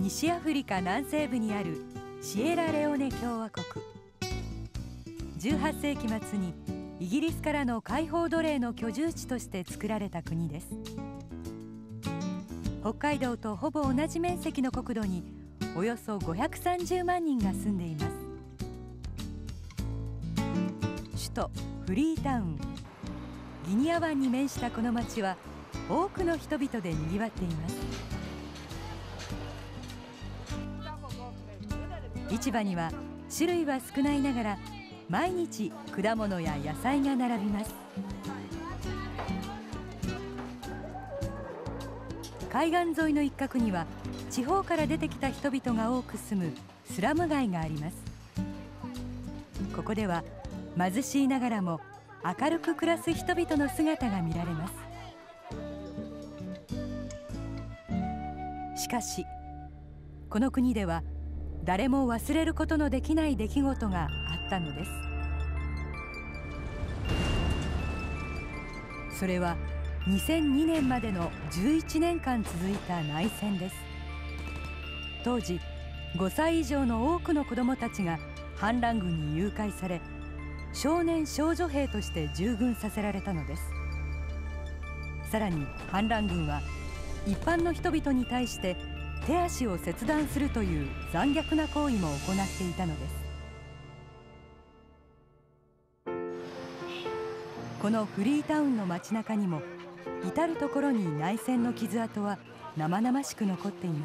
西アフリカ南西部にあるシエラレオネ共和国。18世紀末にイギリスからの解放奴隷の居住地として作られた国です。北海道とほぼ同じ面積の国土におよそ530万人が住んでいます。首都フリータウン、ギニア湾に面したこの町は多くの人々で賑わっています。市場には種類は少ないながら毎日果物や野菜が並びます。海岸沿いの一角には地方から出てきた人々が多く住むスラム街があります。ここでは貧しいながらも明るく暮らす人々の姿が見られます。しかしこの国では誰も忘れることのできない出来事があったのです。それは2002年までの11年間続いた内戦です。当時5歳以上の多くの子どもたちが反乱軍に誘拐され、少年少女兵として従軍させられたのです。さらに反乱軍は一般の人々に対して手足を切断するという残虐な行為も行っていたのです。このフリータウンの街中にも至る所に内戦の傷跡は生々しく残っています。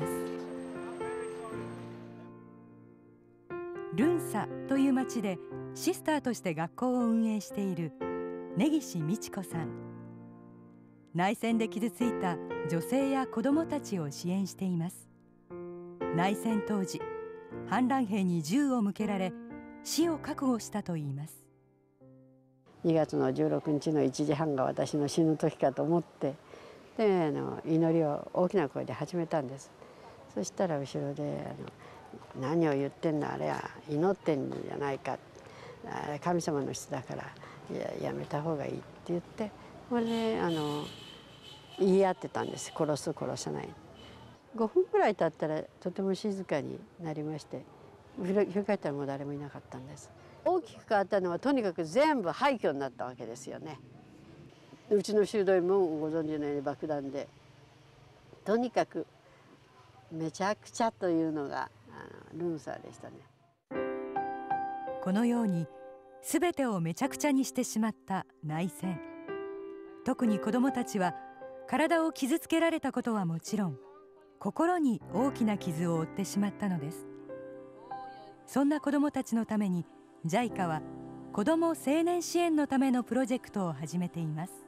ルンサという町でシスターとして学校を運営している根岸美智子さん。内戦で傷ついた女性や子どもたちを支援しています。内戦当時、反乱兵に銃を向けられ死を覚悟したといいます。 2月の16日の1時半が私の死ぬ時かと思って、で祈りを大きな声で始めたんです。そしたら後ろで何を言ってんの、あれは祈ってんじゃないか、神様の人だからやめた方がいいって言って、これで言い合ってたんです。殺す殺さない。5分くらい経ったらとても静かになりまして、振り返ったらもう誰もいなかったんです。大きく変わったのはとにかく全部廃墟になったわけですよね。うちの修道院もご存知のように爆弾で、とにかくめちゃくちゃというのがルンサーでしたね。 このように全てをめちゃくちゃにしてしまった内戦。特に子どもたちは体を傷つけられたことはもちろん、心に大きな傷を負ってしまったのです。そんな子どもたちのためにJICA は子ども青年支援のためのプロジェクトを始めています。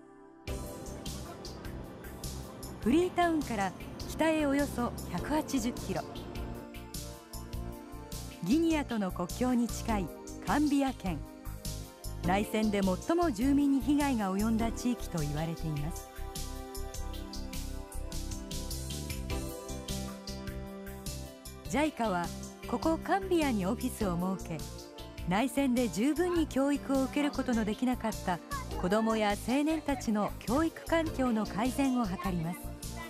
フリータウンから北へおよそ180キロ、ギニアとの国境に近いカンビア県。内戦で最も住民に被害が及んだ地域と言われています。JICA はここカンビアにオフィスを設け、内戦で十分に教育を受けることのできなかった子どもや青年たちの教育環境の改善を図ります。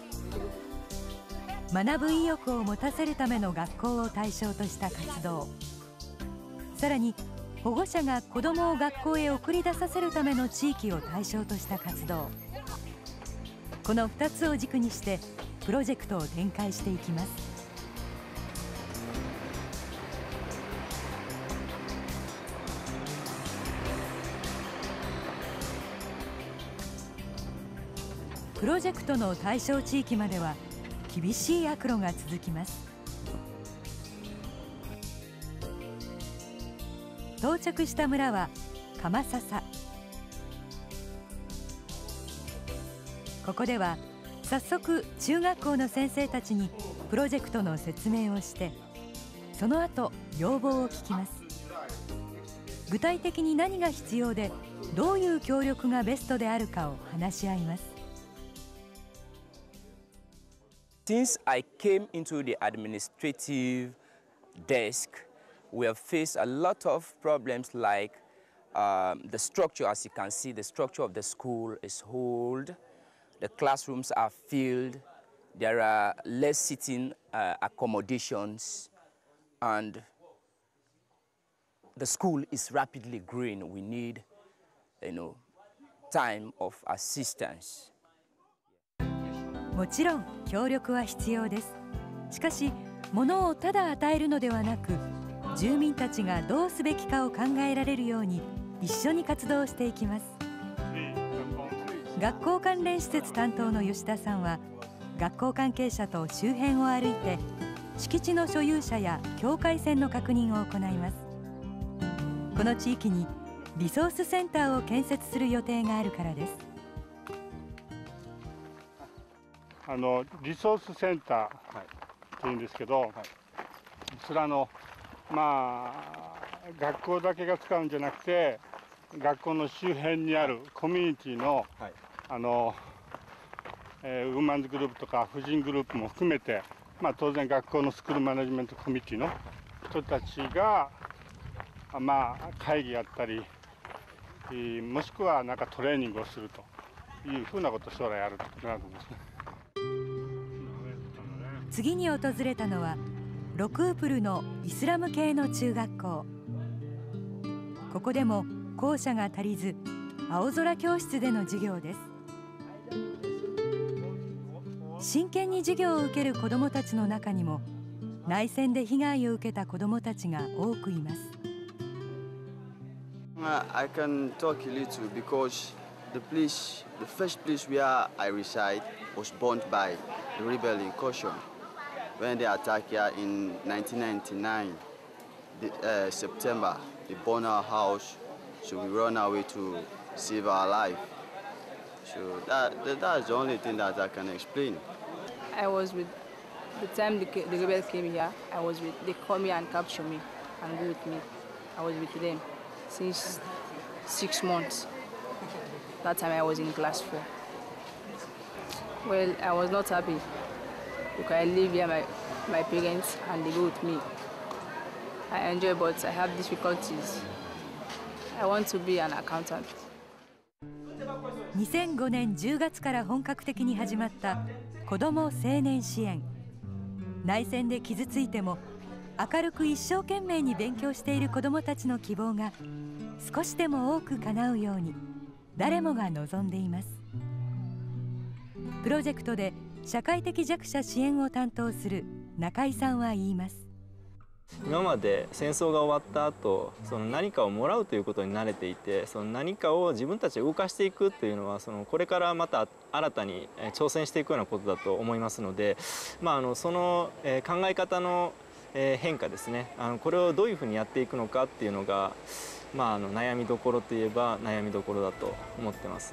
学ぶ意欲を持たせるための学校を対象とした活動、さらに保護者が子どもを学校へ送り出させるための地域を対象とした活動、この2つを軸にしてプロジェクトを展開していきます。プロジェクトの対象地域までは厳しい悪路が続きます。到着した村はカマササ。ここでは早速中学校の先生たちにプロジェクトの説明をして、その後要望を聞きます。具体的に何が必要でどういう協力がベストであるかを話し合います。 Since I came into the administrative desk, we have faced a lot of problems like the structure. As you can see, the structure of the school is old. The classrooms are filled. there are less sitting accommodations, and the school is rapidly growing. We need, time of assistance. もちろん協力は必要です。しかし物をただ与えるのではなく、住民たちがどうすべきかを考えられるように一緒に活動していきます。学校関連施設担当の吉田さんは、学校関係者と周辺を歩いて敷地の所有者や境界線の確認を行います。この地域にリソースセンターを建設する予定があるからです。 リソースセンターっていうんですけど、それは学校だけが使うんじゃなくて、学校の周辺にあるコミュニティの、ウーマンズグループとか婦人グループも含めて、当然学校のスクールマネジメントコミュニティの人たちが、会議やったり、もしくはなんかトレーニングをするというふうなことを将来やるということなんですね。 次に訪れたのはロクープルのイスラム系の中学校。ここでも校舎が足りず、青空教室での授業です。真剣に授業を受ける子どもたちの中にも、内戦で被害を受けた子どもたちが多くいます。 I can talk a little because the first place where I reside was burnt by the rebel incursion. When they attacked here in 1999, September, they burned our house, so we run away to save our life. So that's the only thing that I can explain. I was with the time the rebels came here. They called me and captured me and go with me. I was with them since 6 months. That time I was in class 4. Well, I was not happy because I live here, my parents, and they go with me. I enjoy, but I have difficulties. I want to be an accountant. 2005年10月から本格的に始まった子ども青年支援。内戦で傷ついても明るく一生懸命に勉強している子どもたちの希望が少しでも多く叶うように誰もが望んでいます。プロジェクトで社会的弱者支援を担当する中井さんは言います。 今まで戦争が終わった後、何かをもらうということに慣れていて、何かを自分たちで動かしていくというのはこれからまた新たに挑戦していくようなことだと思いますので、その考え方の変化ですね、これをどういうふうにやっていくのかっていうのが、悩みどころといえば悩みどころだと思ってます。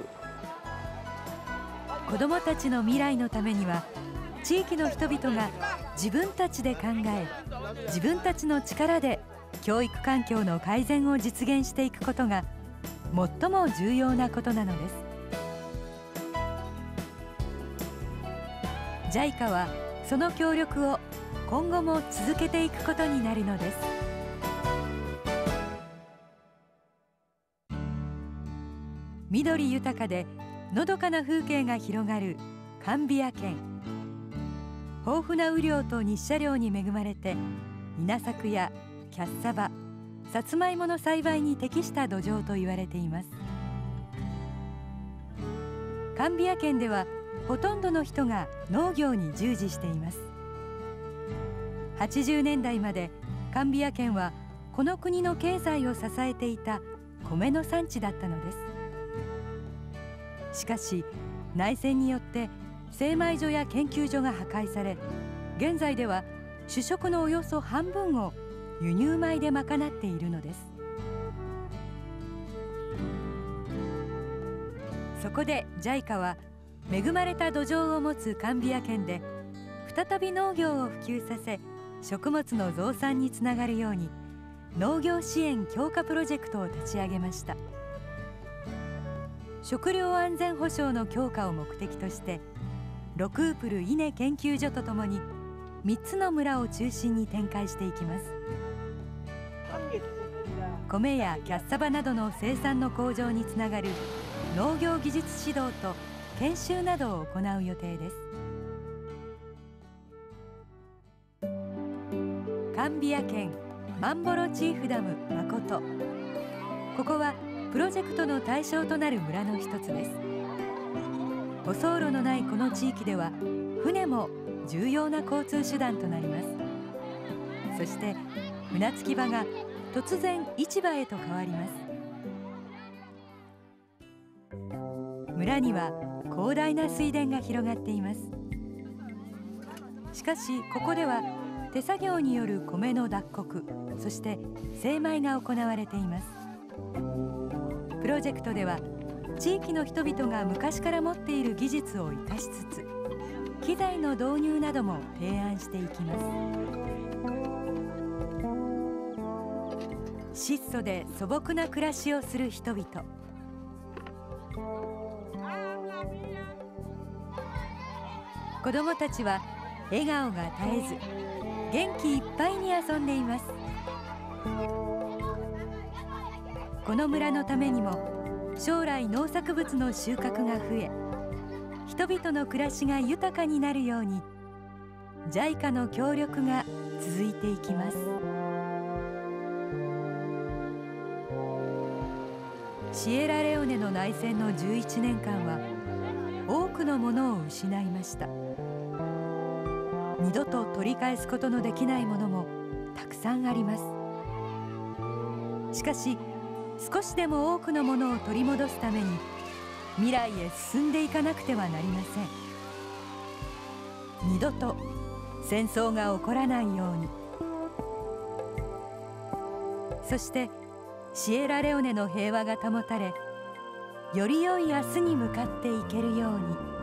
子どもたちの未来のためには、地域の人々が自分たちで考え、自分たちの力で教育環境の改善を実現していくことが最も重要なことなのです。JICA はその協力を今後も続けていくことになるのです。緑豊かでのどかな風景が広がるカンビア県。豊富な雨量と日射量に恵まれて、稲作やキャッサバ、さつまいもの栽培に適した土壌と言われています。カンビア県ではほとんどの人が農業に従事しています。80年代までカンビア県はこの国の経済を支えていた米の産地だったのです。しかし内戦によって精米所や研究所が破壊され、現在では主食のおよそ半分を輸入米で賄っているのです。そこで JICA は恵まれた土壌を持つカンビア県で再び農業を普及させ、食物の増産につながるように農業支援強化プロジェクトを立ち上げました。食料安全保障の強化を目的として、ロクープル稲研究所とともに3つの村を中心に展開していきます。米やキャッサバなどの生産の向上につながる農業技術指導と研修などを行う予定です。 カンビア県マンボロチーフダム誠。ここはプロジェクトの対象となる村の一つです。舗装路のないこの地域では船も重要な交通手段となります。そして船着き場が突然市場へと変わります。村には広大な水田が広がっています。しかしここでは手作業による米の脱穀、そして精米が行われています。プロジェクトでは地域の人々が昔から持っている技術を生かしつつ、機材の導入なども提案していきます。質素で素朴な暮らしをする人々。子どもたちは笑顔が絶えず元気いっぱいに遊んでいます。この村のためにも将来農作物の収穫が増え、人々の暮らしが豊かになるように JICA の協力が続いていきます。シエラレオネの内戦の11年間は多くのものを失いました。二度と取り返すことのできないものもたくさんあります。しかし少しでも多くのものを取り戻すために未来へ進んでいかなくてはなりません。二度と戦争が起こらないように、そしてシエラレオネの平和が保たれ、より良い明日に向かっていけるように。